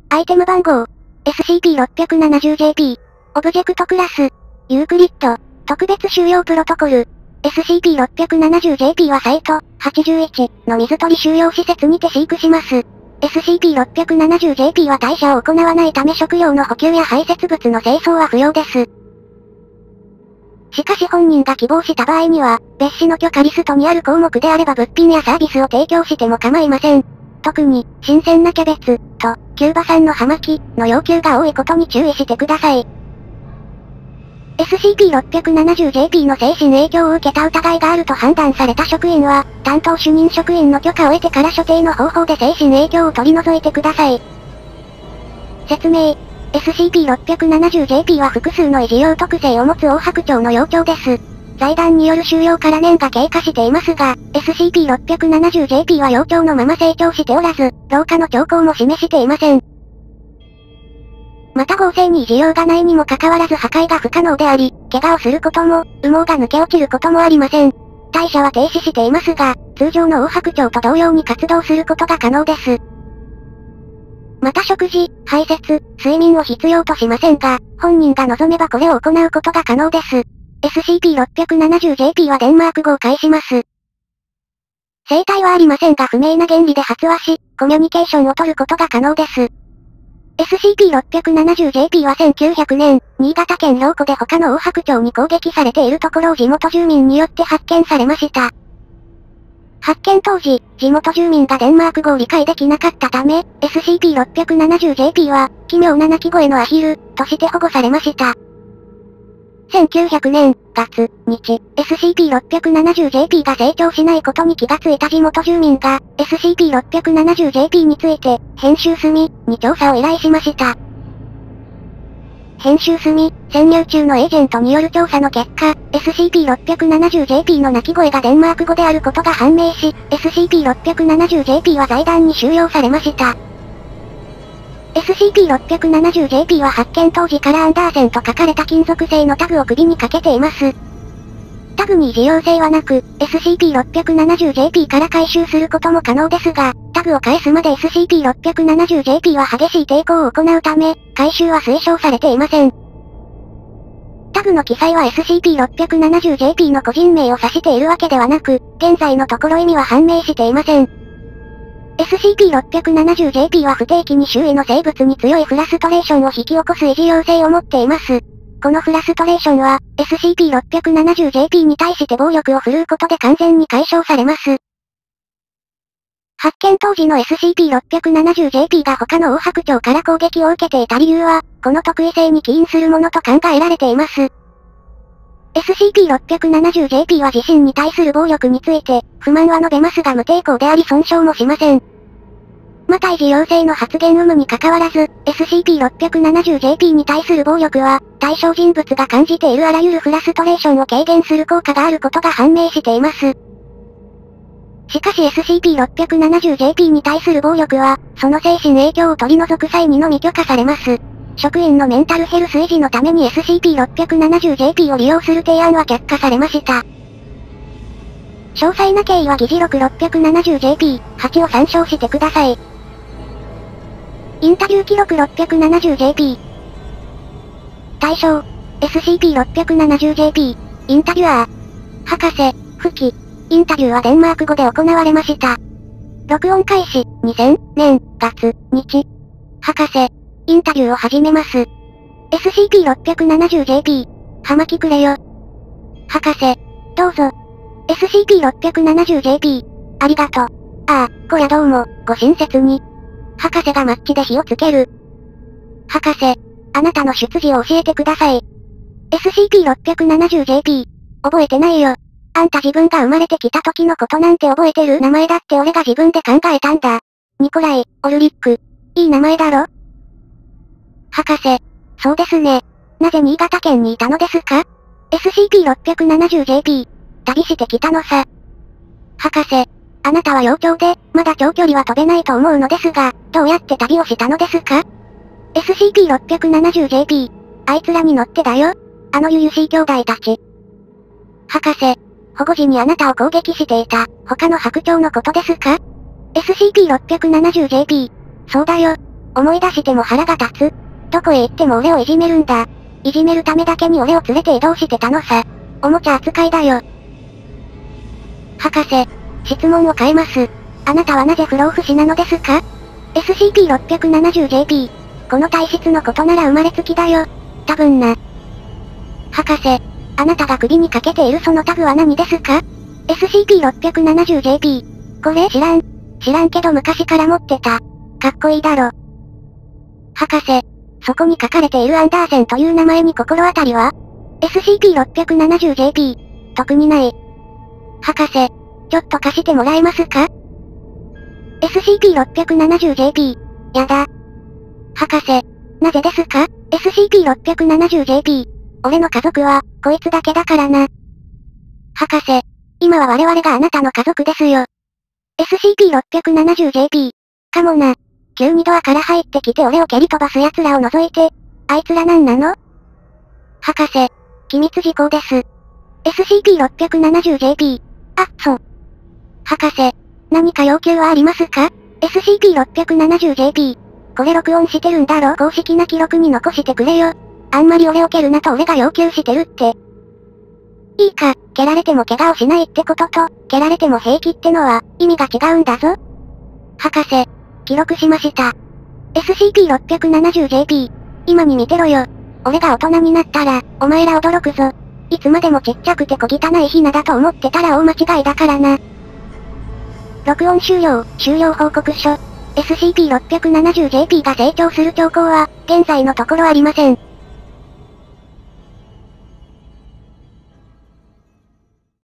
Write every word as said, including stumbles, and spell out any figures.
アイテム番号、エスシーピーろっぴゃくななじゅうジェーピー、オブジェクトクラス、ユークリッド、特別収容プロトコル、エスシーピーろっぴゃくななじゅうジェーピー はサイト、はちじゅういちの水取り収容施設にて飼育します。エスシーピーろっぴゃくななじゅうジェーピー は代謝を行わないため食料の補給や排泄物の清掃は不要です。しかし本人が希望した場合には、別紙の許可リストにある項目であれば物品やサービスを提供しても構いません。特に、新鮮なキャベツ、と、キューバ産の葉巻、の要求が多いことに注意してください。エスシーピーろっぴゃくななじゅうジェーピー の精神影響を受けた疑いがあると判断された職員は、担当主任職員の許可を得てから所定の方法で精神影響を取り除いてください。説明。エスシーピーろっぴゃくななじゅうジェーピー は複数の異常特性を持つオオハクチョウの幼鳥です。財団による収容から年が経過していますが、エスシーピーろっぴゃくななじゅうジェーピー は幼鳥のまま成長しておらず、老化の兆候も示していません。また合成に異常がないにもかかわらず破壊が不可能であり、怪我をすることも、羽毛が抜け落ちることもありません。代謝は停止していますが、通常のオオハクチョウと同様に活動することが可能です。また食事、排泄、睡眠を必要としませんが、本人が望めばこれを行うことが可能です。エスシーピーろっぴゃくななじゅうジェーピー はデンマーク語を介します。生体はありませんが不明な原理で発話し、コミュニケーションを取ることが可能です。エスシーピーろっぴゃくななじゅうジェーピー はせんきゅうひゃくねん、新潟県良子で他のオオハクチョウに攻撃されているところを地元住民によって発見されました。発見当時、地元住民がデンマーク語を理解できなかったため、エスシーピーろっぴゃくななじゅうジェーピー は、奇妙な鳴き声のアヒル、として保護されました。せんきゅうひゃくねん、月、日、エスシーピーろっぴゃくななじゅうジェーピー が成長しないことに気がついた地元住民が、エスシーピーろっぴゃくななじゅうジェーピー について、編集済み、に調査を依頼しました。編集済み、潜入中のエージェントによる調査の結果、エスシーピーろっぴゃくななじゅうジェーピー の鳴き声がデンマーク語であることが判明し、エスシーピーろっぴゃくななじゅうジェーピー は財団に収容されました。エスシーピーろっぴゃくななじゅうジェーピー は発見当時からアンダーセンと書かれた金属製のタグを首にかけています。タグに異常性はなく、エスシーピーろっぴゃくななじゅうジェーピー から回収することも可能ですが、タグを返すまで エスシーピーろっぴゃくななじゅうジェーピー は激しい抵抗を行うため、回収は推奨されていません。タグの記載は エスシーピーろっぴゃくななじゅうジェーピー の個人名を指しているわけではなく、現在のところ意味は判明していません。エスシーピーろっぴゃくななじゅうジェーピー は不定期に周囲の生物に強いフラストレーションを引き起こす異常性を持っています。このフラストレーションは、エスシーピーろっぴゃくななじゅうジェーピー に対して暴力を振るうことで完全に解消されます。発見当時の エスシーピーろっぴゃくななじゅうジェーピー が他のオオハクチョウから攻撃を受けていた理由は、この特異性に起因するものと考えられています。エスシーピーろっぴゃくななじゅうジェーピー は自身に対する暴力について、不満は述べますが無抵抗であり損傷もしません。また異常陽性の発言有無に関わらず、エスシーピーろっぴゃくななじゅうジェーピー に対する暴力は、対象人物が感じているあらゆるフラストレーションを軽減する効果があることが判明しています。しかし エスシーピーろっぴゃくななじゅうジェーピー に対する暴力は、その精神影響を取り除く際にのみ許可されます。職員のメンタルヘルス維持のために エスシーピーろっぴゃくななじゅうジェーピー を利用する提案は却下されました。詳細な経緯は議事録 ろっぴゃくななじゅうジェーピーはち を参照してください。インタビュー記録 ろっぴゃくななじゅうジェーピー 対象 エスシーピーろっぴゃくななじゅうジェーピー インタビュアー博士、吹きインタビューはデンマーク語で行われました。録音開始にせんねん月日博士インタビューを始めます。エスシーピーろっぴゃくななじゅうジェーピー 葉巻くれよ博士どうぞ エスシーピーろっぴゃくななじゅうジェーピー ありがとう。ああ、こりゃどうも、ご親切に。博士がマッチで火をつける。博士、あなたの出自を教えてください。エスシーピーろっぴゃくななじゅうジェーピー 覚えてないよ。あんた自分が生まれてきた時のことなんて覚えてる？名前だって俺が自分で考えたんだ。ニコライ、オルリック。いい名前だろ？博士、そうですね。なぜ新潟県にいたのですか？ エスシーピーろっぴゃくななじゅうジェーピー 旅してきたのさ。博士、あなたは幼鳥で、まだ長距離は飛べないと思うのですが、どうやって旅をしたのですか？ エスシーピーろっぴゃくななじゅうジェーピー あいつらに乗ってだよ。あのユユシー兄弟たち。博士、保護時にあなたを攻撃していた、他の白鳥のことですか？ エスシーピーろっぴゃくななじゅうジェーピー そうだよ。 思い出しても腹が立つ。どこへ行っても俺をいじめるんだ。いじめるためだけに俺を連れて移動してたのさ。おもちゃ扱いだよ。博士、質問を変えます。あなたはなぜ不老不死なのですか？ エスシーピーろっぴゃくななじゅうジェーピー。この体質のことなら生まれつきだよ。多分な。博士、あなたが首にかけているそのタグは何ですか？ エスシーピーろっぴゃくななじゅうジェーピー。これ知らん。知らんけど昔から持ってた。かっこいいだろ。博士、そこに書かれているアンダーセンという名前に心当たりは？ エスシーピーろっぴゃくななじゅうジェーピー。特にない。博士、ちょっと貸してもらえますか？ エスシーピーろっぴゃくななじゅうジェーピー。やだ。博士、なぜですか？ エスシーピーろっぴゃくななじゅうジェーピー。俺の家族は、こいつだけだからな。博士、今は我々があなたの家族ですよ。エスシーピーろっぴゃくななじゅうジェーピー。かもな。急にドアから入ってきて俺を蹴り飛ばす奴らを除いて、あいつらなんなの？博士、機密事項です。エスシーピーろっぴゃくななじゅうジェーピー。あ、そう。博士、何か要求はありますか？ エスシーピーろっぴゃくななじゅうジェーピー。これ録音してるんだろ？公式な記録に残してくれよ。あんまり俺を蹴るなと俺が要求してるって。いいか、蹴られても怪我をしないってことと、蹴られても平気ってのは、意味が違うんだぞ。博士、記録しました。エスシーピーろっぴゃくななじゅうジェーピー。今に見てろよ。俺が大人になったら、お前ら驚くぞ。いつまでもちっちゃくて小汚いヒナだと思ってたら大間違いだからな。録音終了、終了報告書。エスシーピーろっぴゃくななじゅうジェーピー が成長する兆候は、現在のところありません。